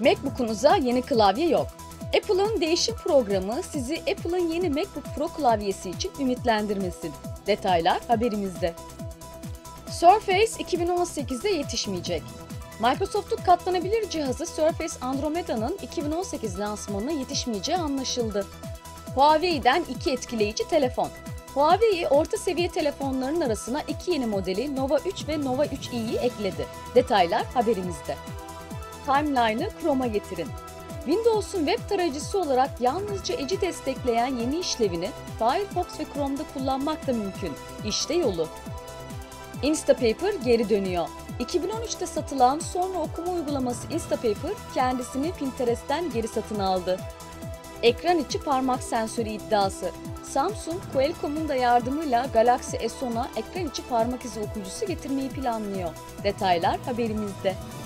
MacBook'unuza yeni klavye yok. Apple'ın değişim programı sizi Apple'ın yeni MacBook Pro klavyesi için ümitlendirmesin. Detaylar haberimizde. Surface 2018'de yetişmeyecek. Microsoft'un katlanabilir cihazı Surface Andromeda'nın 2018 lansmanına yetişmeyeceği anlaşıldı. Huawei'den iki etkileyici telefon. Huawei orta seviye telefonların arasına iki yeni modeli Nova 3 ve Nova 3i'yi ekledi. Detaylar haberimizde. Timeline'ı Chrome'a getirin. Windows'un web tarayıcısı olarak yalnızca Edge'i destekleyen yeni işlevini Firefox ve Chrome'da kullanmak da mümkün. İşte yolu. Instapaper geri dönüyor. 2013'te satılan sonra okuma uygulaması Instapaper kendisini Pinterest'ten geri satın aldı. Ekran içi parmak sensörü iddiası. Samsung, Qualcomm'un da yardımıyla Galaxy S10'a ekran içi parmak izi okuyucusu getirmeyi planlıyor. Detaylar haberimizde.